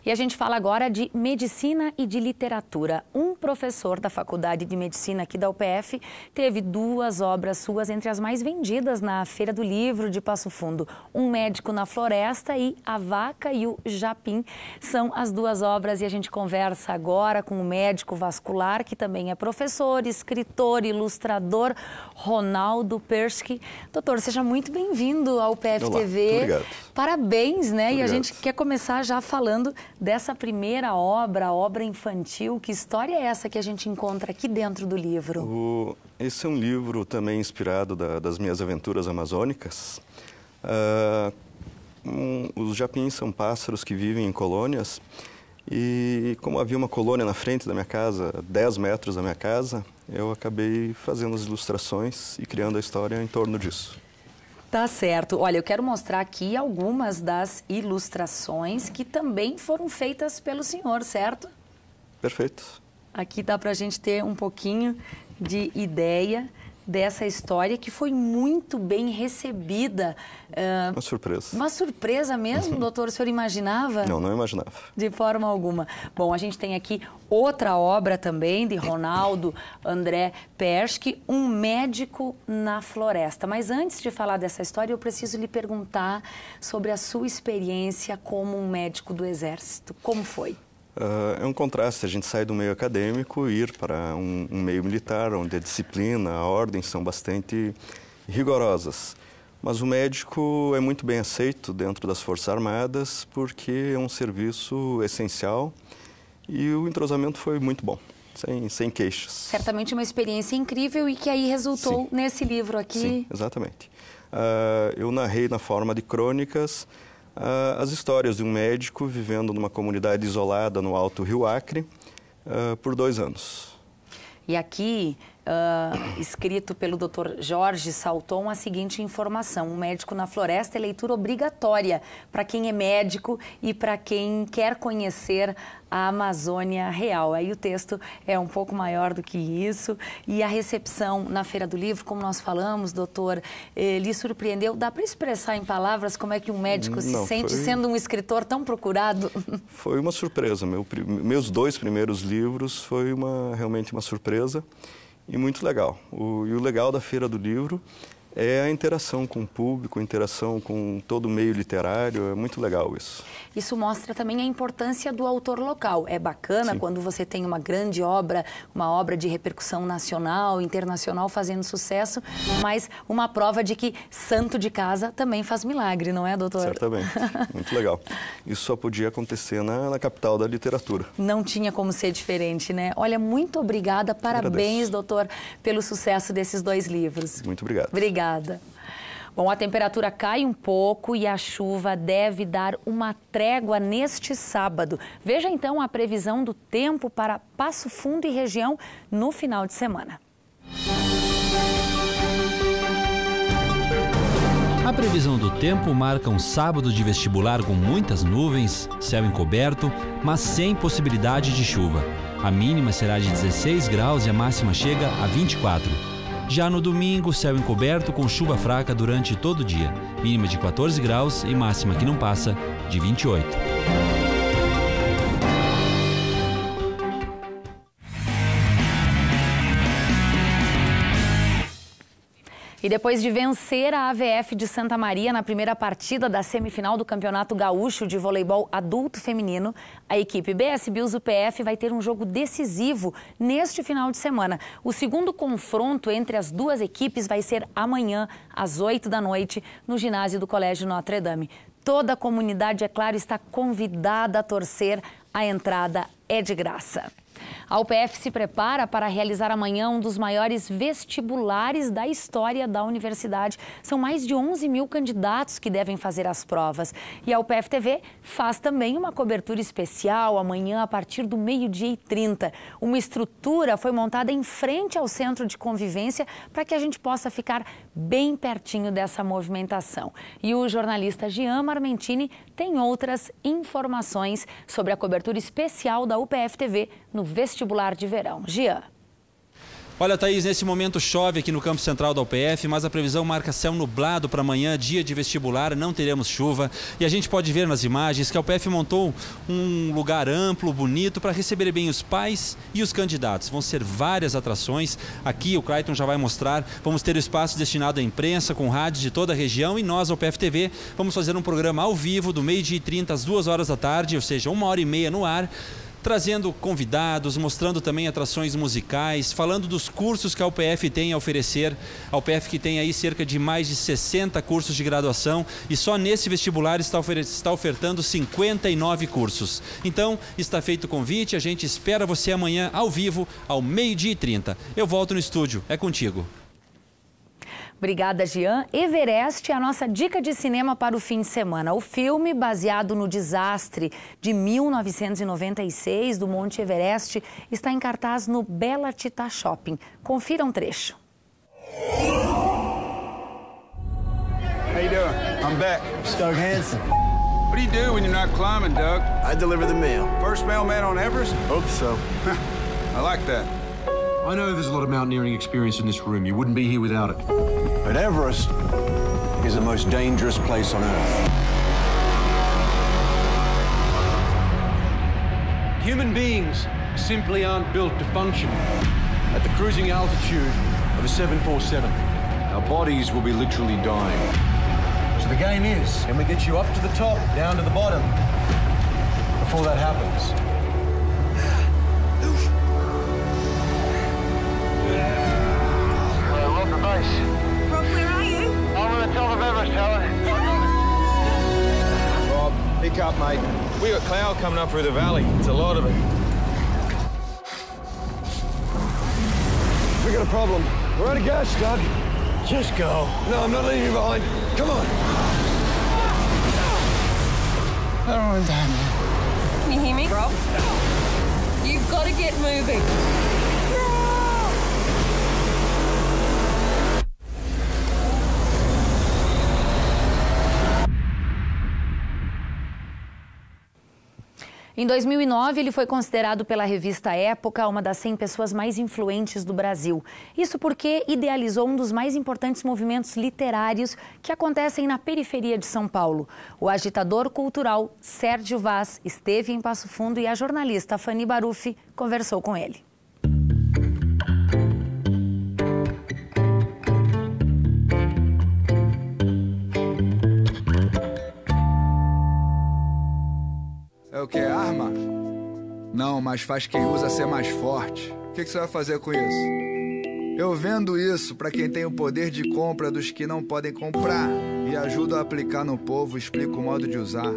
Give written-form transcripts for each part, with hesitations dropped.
E a gente fala agora de medicina e de literatura. Um professor da Faculdade de Medicina aqui da UPF teve duas obras suas entre as mais vendidas na Feira do Livro de Passo Fundo. Um Médico na Floresta e A Vaca e o Japim são as duas obras, e a gente conversa agora com o médico vascular, que também é professor, escritor, ilustrador, Ronaldo Persky. Doutor, seja muito bem-vindo ao UPF Olá, TV. obrigado. Parabéns, né? Obrigado. E a gente quer começar já falando dessa primeira obra, a obra infantil. Que história é essa que a gente encontra aqui dentro do livro? Esse é um livro também inspirado das minhas aventuras amazônicas. Os japins são pássaros que vivem em colônias, e como havia uma colônia na frente da minha casa, 10 metros da minha casa, eu acabei fazendo as ilustrações e criando a história em torno disso. Tá certo. Olha, eu quero mostrar aqui algumas das ilustrações que também foram feitas pelo senhor, certo? Perfeito. Aqui dá pra gente ter um pouquinho de ideia dessa história, que foi muito bem recebida. Uma surpresa. Uma surpresa mesmo, doutor? O senhor imaginava? Não, não imaginava. De forma alguma. Bom, a gente tem aqui outra obra também de Ronaldo André Persky, Um Médico na Floresta. Mas antes de falar dessa história, eu preciso lhe perguntar sobre a sua experiência como um médico do Exército. Como foi? É um contraste, a gente sai do meio acadêmico e ir para um meio militar, onde a disciplina, a ordem são bastante rigorosas. Mas o médico é muito bem aceito dentro das Forças Armadas, porque é um serviço essencial e o entrosamento foi muito bom, sem queixas. Certamente uma experiência incrível e que aí resultou Sim. nesse livro aqui. Sim, exatamente. Eu narrei na forma de crônicas as histórias de um médico vivendo numa comunidade isolada no Alto Rio Acre por 2 anos. E aqui, escrito pelo Dr. Jorge Salton, a seguinte informação: Um Médico na Floresta é leitura obrigatória para quem é médico e para quem quer conhecer a Amazônia real. Aí o texto é um pouco maior do que isso. E a recepção na Feira do Livro, como nós falamos, doutor, lhe surpreendeu? Dá para expressar em palavras como é que um médico se sente sendo um escritor tão procurado? Foi uma surpresa. Meus 2 primeiros livros foi realmente uma surpresa e muito legal. E o legal da Feira do Livro é a interação com o público, a interação com todo o meio literário, é muito legal isso. Isso mostra também a importância do autor local. É bacana Sim. quando você tem uma grande obra, uma obra de repercussão nacional, internacional, fazendo sucesso, mas uma prova de que santo de casa também faz milagre, não é, doutor? Certamente, muito legal. Isso só podia acontecer na capital da literatura. Não tinha como ser diferente, né? Olha, muito obrigada, parabéns, doutor, pelo sucesso desses 2 livros. Muito obrigado. Obrigada. Bom, a temperatura cai um pouco e a chuva deve dar uma trégua neste sábado. Veja então a previsão do tempo para Passo Fundo e região no final de semana. A previsão do tempo marca um sábado de vestibular com muitas nuvens, céu encoberto, mas sem possibilidade de chuva. A mínima será de 16 graus e a máxima chega a 24. Já no domingo, céu encoberto com chuva fraca durante todo o dia. Mínima de 14 graus e máxima que não passa de 28. E depois de vencer a AVF de Santa Maria na primeira partida da semifinal do Campeonato Gaúcho de Voleibol Adulto Feminino, a equipe BS Bills UPF vai ter um jogo decisivo neste final de semana. O segundo confronto entre as duas equipes vai ser amanhã, às 8 da noite, no ginásio do Colégio Notre Dame. Toda a comunidade, é claro, está convidada a torcer. A entrada é de graça. A UPF se prepara para realizar amanhã um dos maiores vestibulares da história da universidade. São mais de 11 mil candidatos que devem fazer as provas. E a UPF TV faz também uma cobertura especial amanhã a partir do 12h30. Uma estrutura foi montada em frente ao Centro de Convivência para que a gente possa ficar bem pertinho dessa movimentação. E o jornalista Jean Marmentini tem outras informações sobre a cobertura especial da UPF TV no vestibular de verão. Jean. Olha, Thaís, nesse momento chove aqui no campo central da UPF, mas a previsão marca céu nublado para amanhã, dia de vestibular, não teremos chuva. E a gente pode ver nas imagens que a UPF montou um lugar amplo, bonito, para receber bem os pais e os candidatos. Vão ser várias atrações. Aqui o Clayton já vai mostrar. Vamos ter o espaço destinado à imprensa, com rádios de toda a região. E nós, a UPF TV, vamos fazer um programa ao vivo, do 12h30 às 2h da tarde, ou seja, 1h30 no ar, trazendo convidados, mostrando também atrações musicais, falando dos cursos que a UPF tem a oferecer. A UPF que tem aí cerca de mais de 60 cursos de graduação e só nesse vestibular está ofertando 59 cursos. Então, está feito o convite, a gente espera você amanhã ao vivo, ao 12h30. Eu volto no estúdio, é contigo. Obrigada, Jean. Everest é a nossa dica de cinema para o fim de semana. O filme, baseado no desastre de 1996 do Monte Everest, está em cartaz no Bela Tita Shopping. Confira um trecho. How you doing? I'm back. Doug Hansen. What do you do when you're not climbing, Doug? I deliver the mail. First mailman on Everest? Hope so. I like that. I know there's a lot of mountaineering experience in this room. You wouldn't be here without it. But Everest is the most dangerous place on Earth. Human beings simply aren't built to function at the cruising altitude of a 747. Our bodies will be literally dying. So the game is, can we get you up to the top, down to the bottom, before that happens? Rob, where are you? I'm on the top of Everest, Helen. Rob, pick up, mate. We got cloud coming up through the valley. It's a lot of it. We got a problem. We're out of gas, Doug. Just go. No, I'm not leaving you behind. Come on. Oh, damn. Can you hear me? Rob? You've got to get moving. Em 2009, ele foi considerado pela revista Época uma das 100 pessoas mais influentes do Brasil. Isso porque idealizou um dos mais importantes movimentos literários que acontecem na periferia de São Paulo. O agitador cultural Sérgio Vaz esteve em Passo Fundo e a jornalista Fanny Baruffi conversou com ele. É o que? Arma? Não, mas faz quem usa ser mais forte. O que você vai fazer com isso? Eu vendo isso para quem tem o poder de compra dos que não podem comprar e ajudo a aplicar no povo, explico o modo de usar.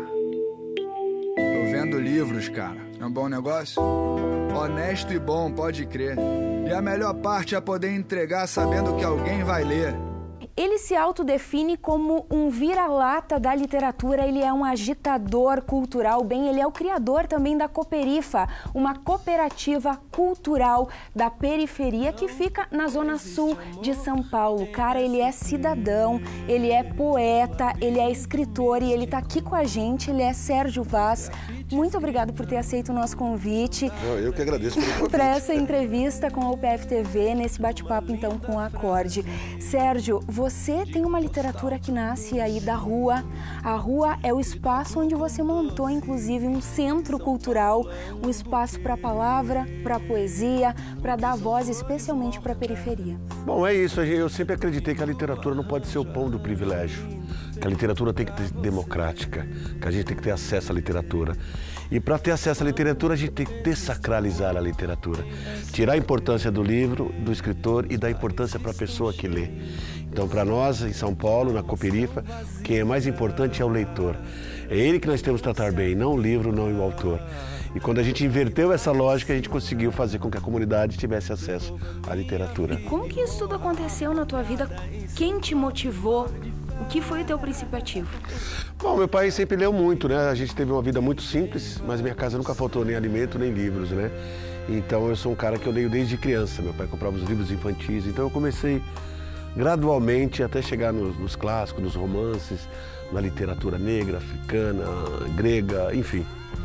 Eu vendo livros, cara. É um bom negócio? Honesto e bom, pode crer. E a melhor parte é poder entregar sabendo que alguém vai ler. Ele se autodefine como um vira-lata da literatura, ele é um agitador cultural, ele é o criador também da Cooperifa, uma cooperativa cultural da periferia que fica na zona sul de São Paulo. Cara, ele é cidadão, ele é poeta, ele é escritor e ele tá aqui com a gente, ele é Sérgio Vaz. Muito obrigado por ter aceito o nosso convite. Eu que agradeço pelo convite. Para essa entrevista com a UPF TV, nesse bate-papo então com o Acorde. Sérgio, você tem uma literatura que nasce aí da rua. A rua é o espaço onde você montou, inclusive, um centro cultural, um espaço para a palavra, para a poesia, para dar voz especialmente para a periferia. Bom, é isso. Eu sempre acreditei que a literatura não pode ser o pão do privilégio, que a literatura tem que ser democrática, que a gente tem que ter acesso à literatura. E para ter acesso à literatura, a gente tem que desacralizar a literatura. Tirar a importância do livro, do escritor e dar importância para a pessoa que lê. Então, para nós, em São Paulo, na Cooperifa, quem é mais importante é o leitor. É ele que nós temos que tratar bem, não o livro, não o autor. E quando a gente inverteu essa lógica, a gente conseguiu fazer com que a comunidade tivesse acesso à literatura. E como que isso tudo aconteceu na tua vida? Quem te motivou? O que foi o teu princípio ativo? Bom, meu pai sempre leu muito, né? A gente teve uma vida muito simples, mas minha casa nunca faltou nem alimento, nem livros, né? Então eu sou um cara que eu leio desde criança. Meu pai comprava os livros infantis, então eu comecei gradualmente até chegar nos clássicos, nos romances, na literatura negra, africana, grega, enfim.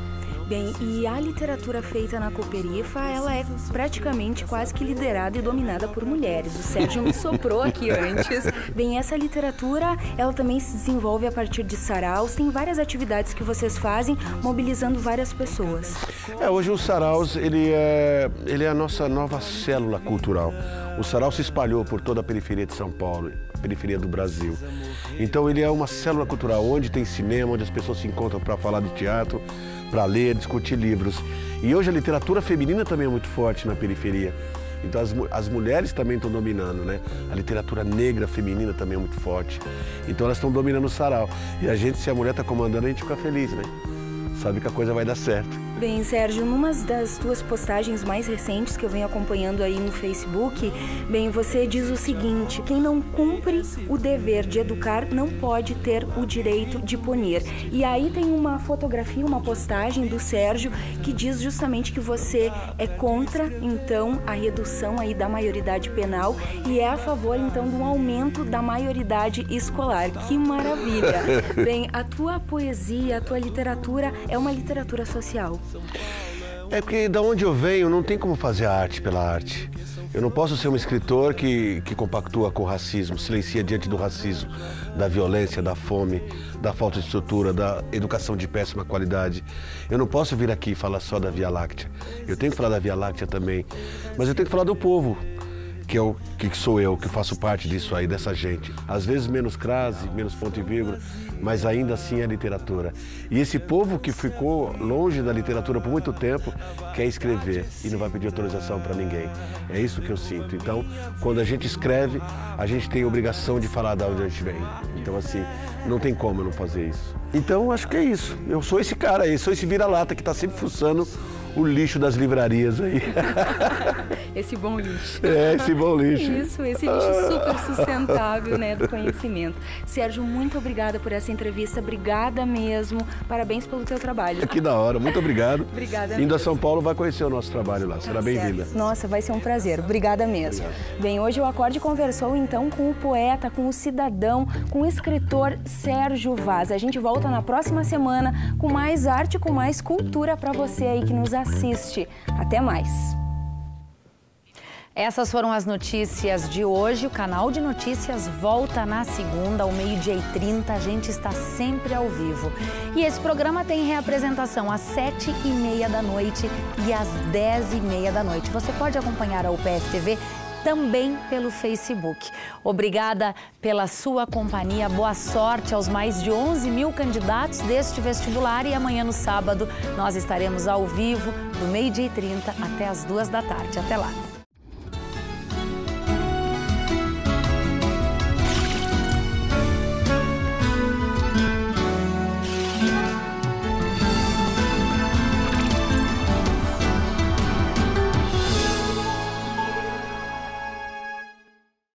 Bem, e a literatura feita na Cooperifa, ela é praticamente quase que liderada e dominada por mulheres. O Sérgio me soprou aqui antes. Bem, essa literatura, ela também se desenvolve a partir de saraus. Tem várias atividades que vocês fazem, mobilizando várias pessoas. Hoje o saraus, ele é a nossa nova célula cultural. O sarau se espalhou por toda a periferia de São Paulo, periferia do Brasil. Então ele é uma célula cultural, onde tem cinema, onde as pessoas se encontram para falar de teatro, para ler, discutir livros. E hoje a literatura feminina também é muito forte na periferia. Então as mulheres também estão dominando, né? A literatura negra feminina também é muito forte. Então elas estão dominando o sarau. E a gente, se a mulher está comandando, a gente fica feliz, né? Sabe que a coisa vai dar certo. Bem, Sérgio, numa das tuas postagens mais recentes que eu venho acompanhando aí no Facebook, bem, você diz o seguinte: quem não cumpre o dever de educar não pode ter o direito de punir. E aí tem uma fotografia, uma postagem do Sérgio que diz justamente que você é contra, então, a redução aí da maioridade penal e é a favor, então, do aumento da maioridade escolar. Que maravilha! Bem, a tua poesia, a tua literatura é uma literatura social. É porque da onde eu venho não tem como fazer a arte pela arte. Eu não posso ser um escritor que compactua com o racismo, silencia diante do racismo, da violência, da fome, da falta de estrutura, da educação de péssima qualidade. Eu não posso vir aqui e falar só da Via Láctea. Eu tenho que falar da Via Láctea também, mas eu tenho que falar do povo, que é o que sou eu, que faço parte disso aí, dessa gente. Às vezes menos crase, menos ponto e vírgula, mas ainda assim é literatura. E esse povo que ficou longe da literatura por muito tempo quer escrever e não vai pedir autorização para ninguém. É isso que eu sinto. Então, quando a gente escreve, a gente tem a obrigação de falar de onde a gente vem. Então, assim, não tem como eu não fazer isso. Então, acho que é isso. Eu sou esse cara aí, sou esse vira-lata que está sempre fuçando o lixo das livrarias aí. Esse bom lixo. Esse bom lixo. Isso, esse lixo super sustentável, né, do conhecimento. Sérgio, muito obrigada por essa entrevista, obrigada mesmo, parabéns pelo teu trabalho. Que da hora, muito obrigado. Obrigada. Indo a São Paulo vai conhecer o nosso trabalho lá, será bem-vinda. Nossa, vai ser um prazer, obrigada mesmo. Obrigado. Bem, hoje o Acorde conversou então com o poeta, com o cidadão, com o escritor Sérgio Vaz. A gente volta na próxima semana com mais arte, com mais cultura para você aí que nos assiste. Até mais. Essas foram as notícias de hoje. O canal de notícias volta na segunda, ao 12h30. A gente está sempre ao vivo. E esse programa tem reapresentação às 7h30 da noite e às 10h30 da noite. Você pode acompanhar a UPF TV também pelo Facebook. Obrigada pela sua companhia, boa sorte aos mais de 11 mil candidatos deste vestibular e amanhã no sábado nós estaremos ao vivo do 12h30 até as 2 da tarde. Até lá!